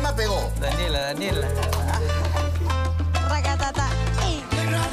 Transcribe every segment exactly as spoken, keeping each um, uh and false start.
la pegó. Daniela, Daniela. Racatata. ¡Ey!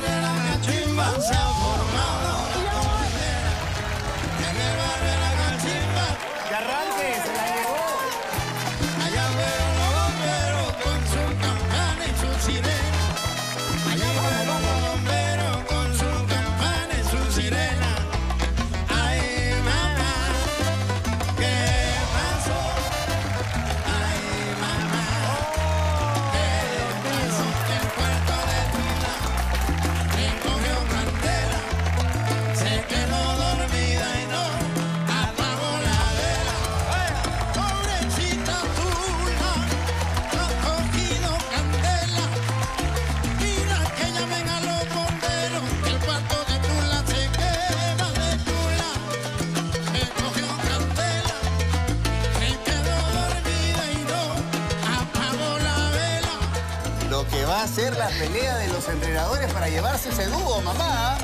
Que arranque, se la llevó. Allá fueron los bomberos con su campana y su sirena. Allá fueron los bomberos con su campana y su sirena. Ay, mamá, ¿qué pasó? Ay, mamá, ¿qué pasó? El cuarto de Tula le cogió candela, se quedó dormida y no apagó la vela. Pobrecita Tula, no ha cogido candela. Mira que llamen a los bomberos, que el cuarto de Tula se quema de Tula. Se cogió candela, se quedó dormida y no apagó la vela. Lo que va a ser la pelea de los entrenadores para llevarse ese dúo, mamá.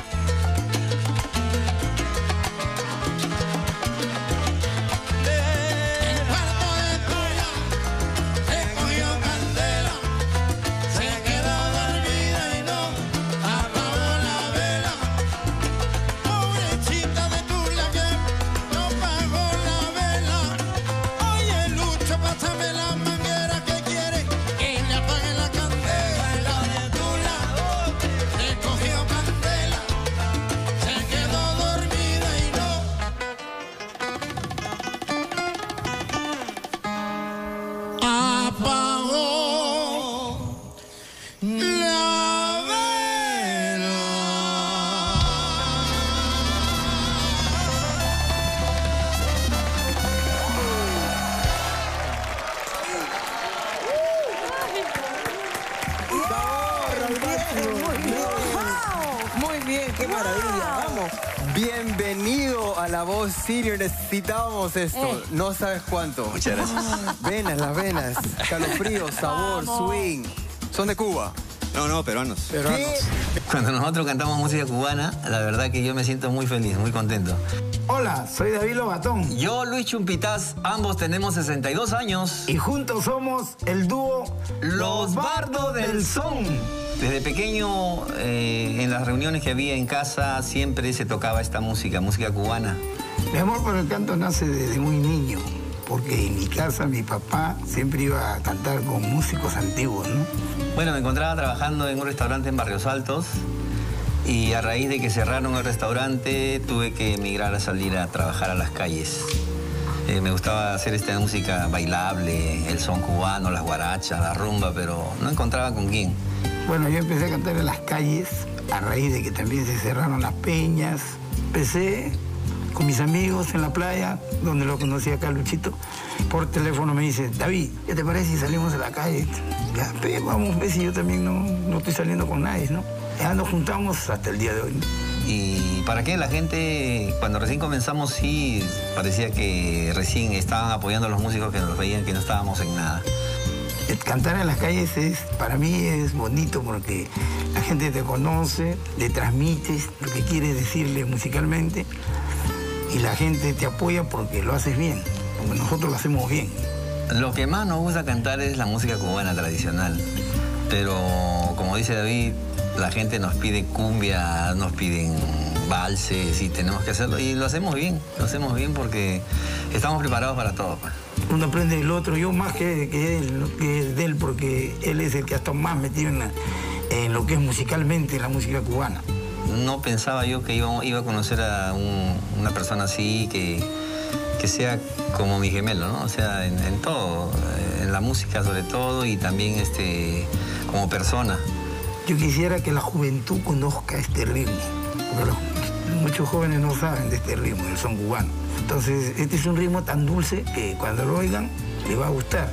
El cuarto de Tula se cogió candela, se quedó dormida y no apagó la vela. Pobrecita de Tula que no apagó la vela. Oye, Lucho, pásame la manguera que quiere que le apague la candela de Tula. Se cogió candela, se quedó dormida y no apagó la vela. Muy bien, qué maravilla. Vamos. Bienvenido a La Voz Senior. Necesitábamos esto. No sabes cuánto. Muchas gracias. Venas, las venas. Calofrío, sabor, swing. Son de Cuba. No, no, peruanos. Peruanos. Cuando nosotros cantamos música cubana, la verdad que yo me siento muy feliz, muy contento. Hola, soy David Lobatón Yo, Luis Chumpitaz, ambos tenemos sesenta y dos años. y juntos somos el dúo Los Bardos del Son. Desde pequeño, eh, en las reuniones que había en casa, siempre se tocaba esta música, música cubana. Mi amor por el canto nace desde muy niño, porque en mi casa mi papá siempre iba a cantar con músicos antiguos, ¿no? Bueno, me encontraba trabajando en un restaurante en Barrios Altos y a raíz de que cerraron el restaurante tuve que emigrar a salir a trabajar a las calles. Eh, me gustaba hacer esta música bailable, el son cubano, las guarachas, la rumba, pero no encontraba con quién. Bueno, yo empecé a cantar en las calles a raíz de que también se cerraron las peñas. Empecé con mis amigos en la playa, donde lo conocí acá, Luchito. Por teléfono me dice, David, ¿qué te parece si salimos a la calle? Ya, pe, vamos, ve si yo también no, no estoy saliendo con nadie, ¿no? Ya nos juntamos hasta el día de hoy, ¿no? ¿Y para qué? La gente, cuando recién comenzamos, sí, parecía que recién estaban apoyando a los músicos que nos veían que no estábamos en nada. El cantar en las calles es, para mí es bonito porque la gente te conoce, le transmites lo que quieres decirle musicalmente y la gente te apoya porque lo haces bien, porque nosotros lo hacemos bien. Lo que más nos gusta cantar es la música cubana tradicional, pero como dice David, la gente nos pide cumbia, nos piden valses y tenemos que hacerlo y lo hacemos bien, lo hacemos bien porque estamos preparados para todo, pues. Uno aprende del otro, yo más que, que, él, que de él, porque él es el que ha estado más metido en, la, en lo que es musicalmente la música cubana. No pensaba yo que iba, iba a conocer a un, una persona así, que, que sea como mi gemelo, ¿no? O sea, en, en todo, en la música sobre todo y también este, como persona. Yo quisiera que la juventud conozca este ritmo, porque los, muchos jóvenes no saben de este ritmo, el son cubano. Entonces, este es un ritmo tan dulce que cuando lo oigan, les va a gustar.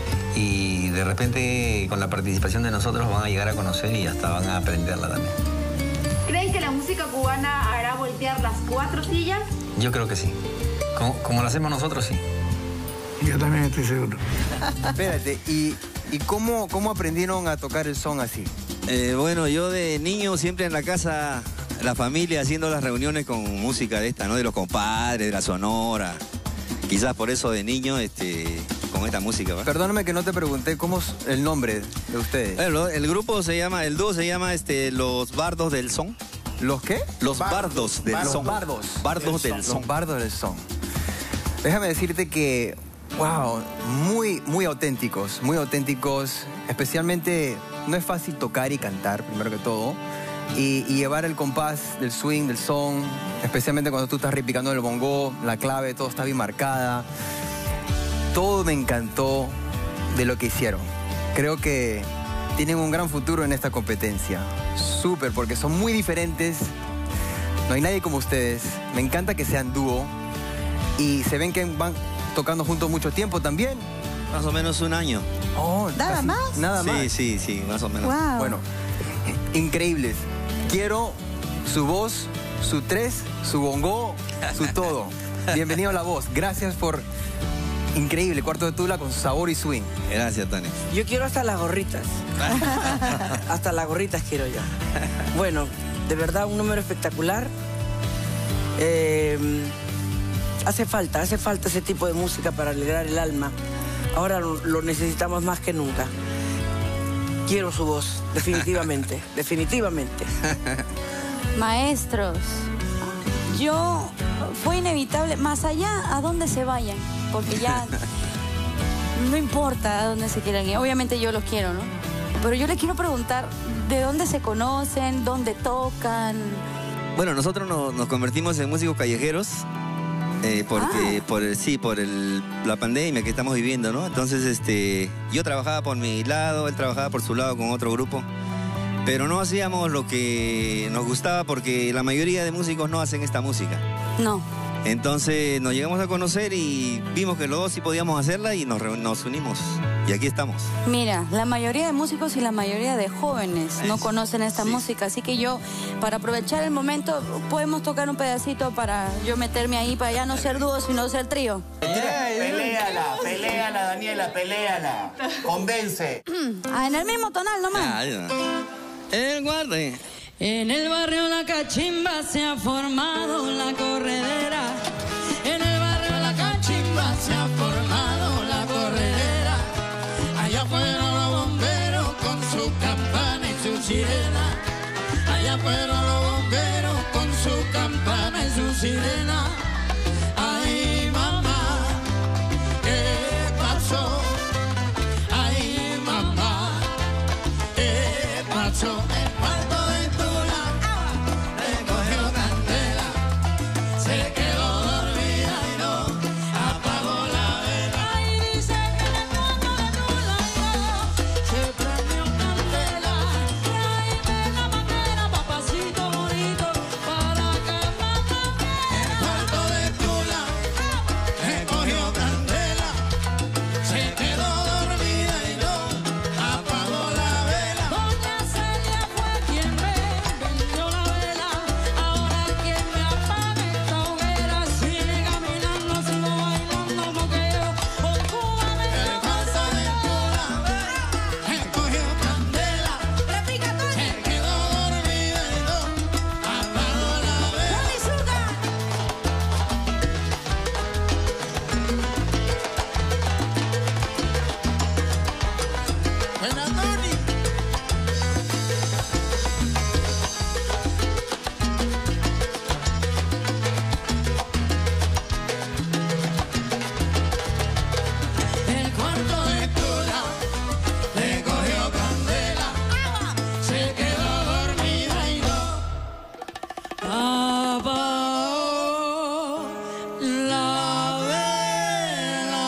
Y de repente, con la participación de nosotros, van a llegar a conocer y hasta van a aprenderla también. ¿Creen que la música cubana hará voltear las cuatro sillas? Yo creo que sí. Como, como lo hacemos nosotros, sí. Yo también estoy seguro. Espérate, ¿y, y cómo, cómo aprendieron a tocar el son así? Eh, bueno, yo de niño siempre en la casa, la familia haciendo las reuniones con música de esta, ¿no? De los compadres, de la sonora. Quizás por eso de niño, este, con esta música, ¿va? Perdóname que no te pregunté cómo es el nombre de ustedes. Bueno, el grupo se llama, el dúo se llama este, Los Bardos del Son. ¿Los qué? Los Bardos del Bardos. Son. Bardos. Bardos del Son. Los Bardos del Son. Déjame decirte que, wow, muy, muy auténticos, muy auténticos. Especialmente, no es fácil tocar y cantar, primero que todo. Y, y llevar el compás del swing, del son, especialmente cuando tú estás repicando el bongo, la clave, todo está bien marcada. Todo me encantó de lo que hicieron. Creo que tienen un gran futuro en esta competencia. Súper, porque son muy diferentes. No hay nadie como ustedes. Me encanta que sean dúo. Y se ven que van tocando juntos mucho tiempo también. Más o menos un año. Oh, ¿Nada casi- más? Nada más. Sí, sí, sí, más o menos. Wow. Bueno, increíbles. Quiero su voz, su tres, su bongo, su todo. Bienvenido a La Voz. Gracias por... Increíble, Cuarto de Tula con sabor y swing. Gracias, Tony. Yo quiero hasta las gorritas. Hasta las gorritas quiero yo. Bueno, de verdad un número espectacular. Eh, hace falta, hace falta ese tipo de música para alegrar el alma. Ahora lo, lo necesitamos más que nunca. Quiero su voz, definitivamente, definitivamente. Maestros, yo fue inevitable, más allá a dónde se vayan, porque ya no importa a dónde se quieran ir. Obviamente yo los quiero, ¿no? Pero yo les quiero preguntar, ¿de dónde se conocen? ¿Dónde tocan? Bueno, nosotros nos, nos convertimos en músicos callejeros eh, porque Ah. por el, sí, por el, la pandemia que estamos viviendo, ¿no? Entonces, este, yo trabajaba por mi lado, él trabajaba por su lado con otro grupo, pero no hacíamos lo que nos gustaba porque la mayoría de músicos no hacen esta música. No. Entonces nos llegamos a conocer y vimos que los dos sí podíamos hacerla y nos, reu- nos unimos. Y aquí estamos. Mira, la mayoría de músicos y la mayoría de jóvenes no Es- conocen esta sí. música, así que yo, para aprovechar el momento, podemos tocar un pedacito para yo meterme ahí, para ya no ser dúo, sino ser trío. Peléala, peléala, Daniela, peléala. Convence. Ah, en el mismo tonal nomás. Ah, ya. El guarde. En el barrio La Cachimba se ha formado la corredera. En el barrio La Cachimba se ha formado la corredera. Allá fueron los bomberos con su campana y su sirena. Allá fueron los bomberos con su campana y su sirena. Ay, mamá, ¿qué pasó? Ay, mamá, ¿qué pasó? El cuarto de Tula le cogió candela, se quedó dormida y no apagó la vela. Ay, dice que en el cuarto de Tula se prendió candela. Tráeme la manguera, papacito bonito, para quemar la vela. El cuarto de Tula le cogió candela, se quedó dormida y no apagó la vela. Doña Celia fue quien me vendió la vela. Ahora quien me apaga esta hoguera. Sigue caminando, sigo bailando moqueo. Por Cuba me el cuarto de Tula le cogió candela, se quedó dormida y no apagó la vela. Buena, Tony. El cuarto de Tula le cogió candela, se quedó dormida y no apagó la vela.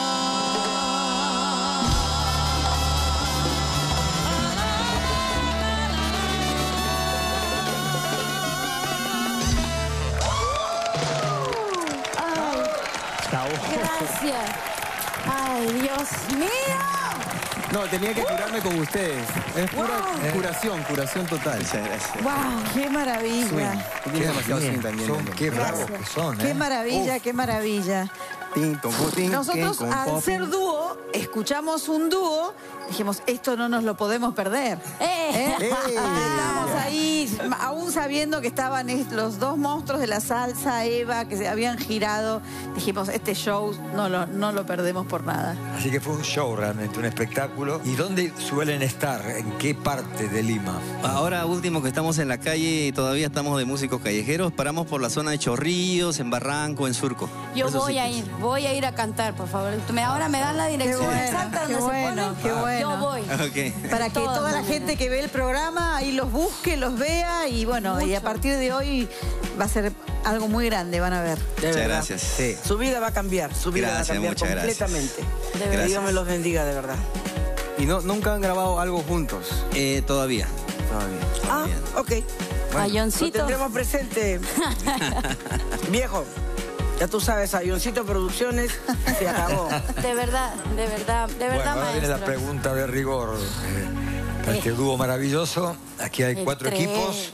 Gracias. Ay, Dios mío. No, tenía que curarme con ustedes. Es pura Wow. curación, curación total. Muchas gracias. Wow. Qué maravilla. Swing. Tú tienes demasiado swing también. Son, Nando. qué bravos Gracias. que son, ¿eh? Qué maravilla, qué maravilla. Tin, ton, po, tin, Nosotros, tin, con, al po, ser tin. dúo, escuchamos un dúo, dijimos, esto no nos lo podemos perder. ¡Eh! ¿Eh? Estábamos ahí, aún sabiendo que estaban es- los dos monstruos de la salsa, Eva, que se habían girado. Dijimos, este show no lo, no lo perdemos por nada. Así que fue un show realmente, un espectáculo. ¿Y dónde suelen estar? ¿En qué parte de Lima? Ahora último que estamos en la calle y todavía estamos de músicos callejeros, paramos por la zona de Chorrillos, en Barranco, en Surco. Yo Por esos voy a sitios. ir, voy a ir a cantar, por favor. Me- Ahora me dan la dirección bueno, exacta qué donde bueno, se ponen. qué bueno. Yo voy. Ok. Para que Todas toda la maneras. gente que ve el programa ahí los busque, los vea y bueno, y a partir de hoy va a ser algo muy grande, van a ver. De Muchas verdad. gracias. Sí. Su vida va a cambiar, su vida Gracias, va a cambiar muchas gracias. completamente. De Que verdad. Dios me los bendiga, de verdad. Y no, nunca han grabado algo juntos. Eh, todavía. Todavía. Ah, ok. Lo Ayoncito. tendremos presente. Viejo, ya tú sabes, Avioncito Producciones se acabó. De verdad, de verdad, de Bueno, verdad, ahora viene la maestro. pregunta de rigor. eh, para este dúo maravilloso. Aquí hay El cuatro tres, equipos.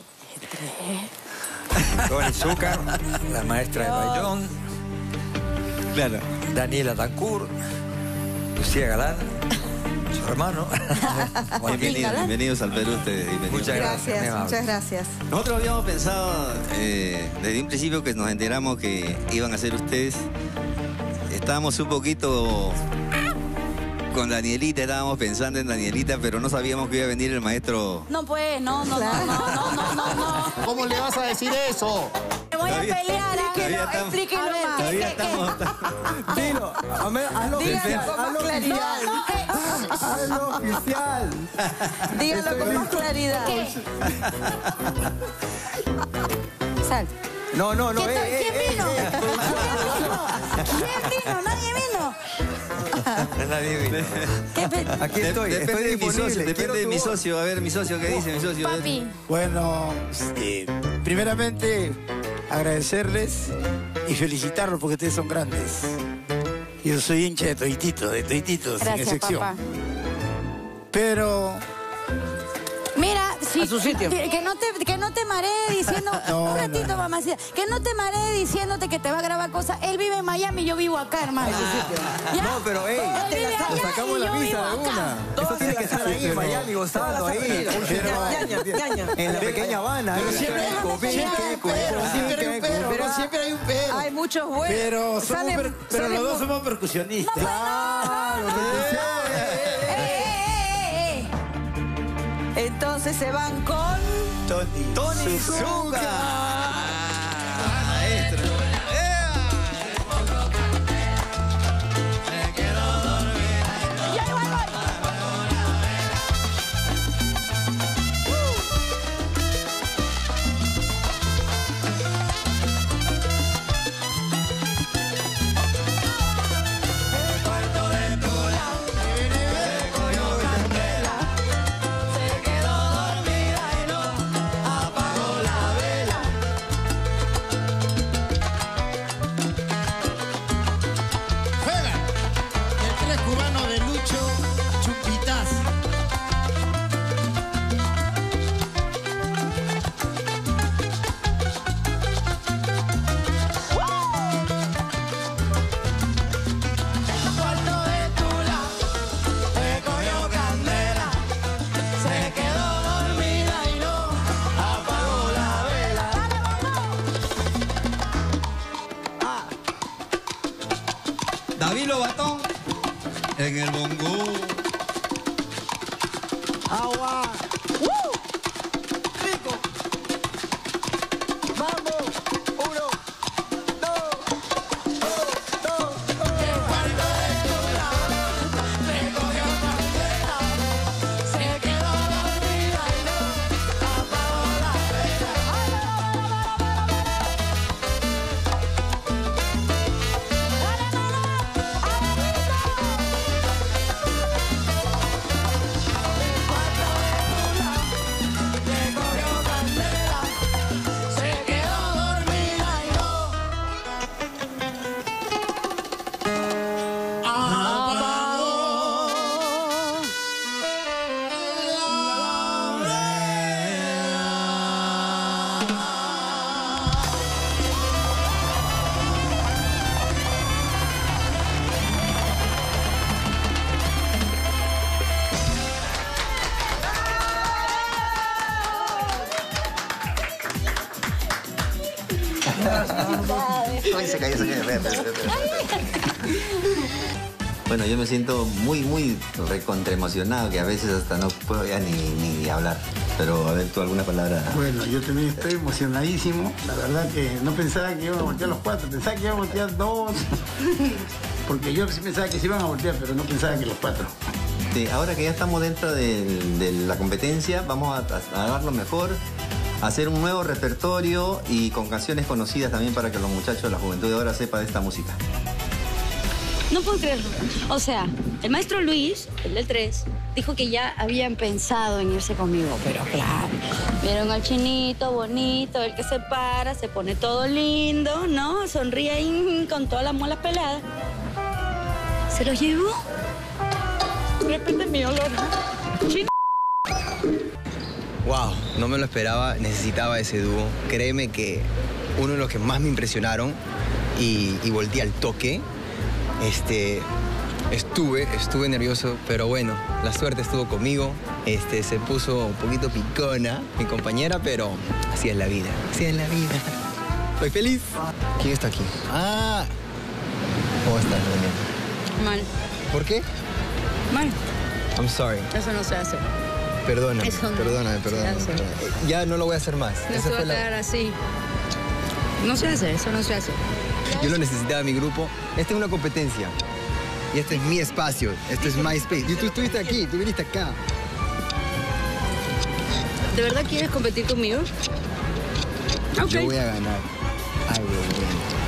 el tres. Tony Zúcar, la maestra de bailón. Claro. Daniela Tancur, Lucía Galán, su hermano. Bienvenidos, bienvenidos al Perú ustedes. bienvenidos. Muchas gracias. muy Gracias, amable. muchas gracias. Nosotros habíamos pensado eh, desde un principio que nos enteramos que iban a ser ustedes. Estábamos un poquito con Danielita, estábamos pensando en Danielita, pero no sabíamos que iba a venir el maestro. No, pues, no, no, no, no, no, no, no, no. ¿Cómo le vas a decir eso? Me voy a Todavía- pelear. todavía Explíquelo, estamos- explíquelo A ver, más. Todavía ¿Qué, qué, estamos. Dilo, a ver, hazlo Dígalo oficial, con más hazlo claridad. oficial. Hazlo oficial. Díganlo con más claridad. qué? Sal. No, no, no. ¿Quién, eh, eh, ¿quién eh, vino? eh. ¿Quién vino? ¿Quién vino? Nadie vino. Nadie vino. ¿Qué pe- Aquí estoy, Depende estoy de mi disponible. socio, depende Quiero de tu mi voz. socio. A ver, mi socio, ¿qué dice mi socio? A ver. Papi, Bueno, eh, primeramente agradecerles y felicitarlos porque ustedes son grandes. Yo soy hincha de Toititos, de Toititos, sin gracias, excepción. papá. Pero Mira, si, A su sitio. que, que no te, que no te maree diciendo, No, un ratito, no. mamacita, que no te maree diciéndote que te va a grabar cosas. Él vive en Miami, yo vivo acá, hermano. ¿Ya? No, pero ey, Él vive allá lo sacamos y la yo pista vivo de acá. una. Eso tiene que estar ahí en Miami gozando ahí. Ñaña, ñaña. En la pequeña Habana. ahí. siempre hay un Pique, pero, cuero, siempre hay un pique, pero, cuero. pero siempre hay un pero. Hay muchos buenos. Pero, somos Salen- per- pero salen los dos mu- somos percusionistas. Claro, Eh, eh, eh, eh. Entonces se van con... Tony. Tony Zúcar. Maestro. Yo igual voy. Juega el tres cubano de Lucho Chupitas. David Lobatón en el bongo. Agua. Rico. Vamos. Uno, dos, dos, dos. Uy, se cayó, se cayó. Espera, espera, espera, espera. Bueno, yo me siento muy, muy recontra emocionado, que a veces hasta no puedo ya ni, ni hablar. Pero, a ver, ¿tú alguna palabra? Bueno, yo también estoy emocionadísimo. La verdad que no pensaba que iban a voltear los cuatro, pensaba que iban a voltear dos. Porque yo sí pensaba que se iban a voltear, pero no pensaba que los cuatro. Sí, ahora que ya estamos dentro de, de la competencia, vamos a, a dar lo mejor, a hacer un nuevo repertorio y con canciones conocidas también para que los muchachos, la juventud de ahora sepa de esta música. No puedo creerlo. O sea, el maestro Luis, el del tres, dijo que ya habían pensado en irse conmigo, pero claro, vieron al chinito bonito, el que se para, se pone todo lindo, ¿no? Sonríe ahí con todas las muelas peladas. ¿Se los llevó? De repente mi olor. Chino. Wow, no me lo esperaba, necesitaba ese dúo. Créeme que uno de los que más me impresionaron y, y volteé al toque. Este, estuve, estuve nervioso, pero bueno, la suerte estuvo conmigo. Este, se puso un poquito picona mi compañera, pero así es la vida, así es la vida. Estoy feliz. ¿Quién está aquí? Ah, ¿cómo estás, Daniel? Mal. ¿Por qué? Mal. I'm sorry. Eso no se hace. Perdóname, Eso no perdóname, perdóname, se hace. perdóname. Ya no lo voy a hacer más. No Esa se va fue a la- quedar así. No se hace, eso no se hace. Yo lo necesitaba en mi grupo. Esta es una competencia. Y este es mi espacio. Este es my space. Y tú estuviste aquí, tú viniste acá. ¿De verdad quieres competir conmigo? Ok. Yo voy a ganar. I will win.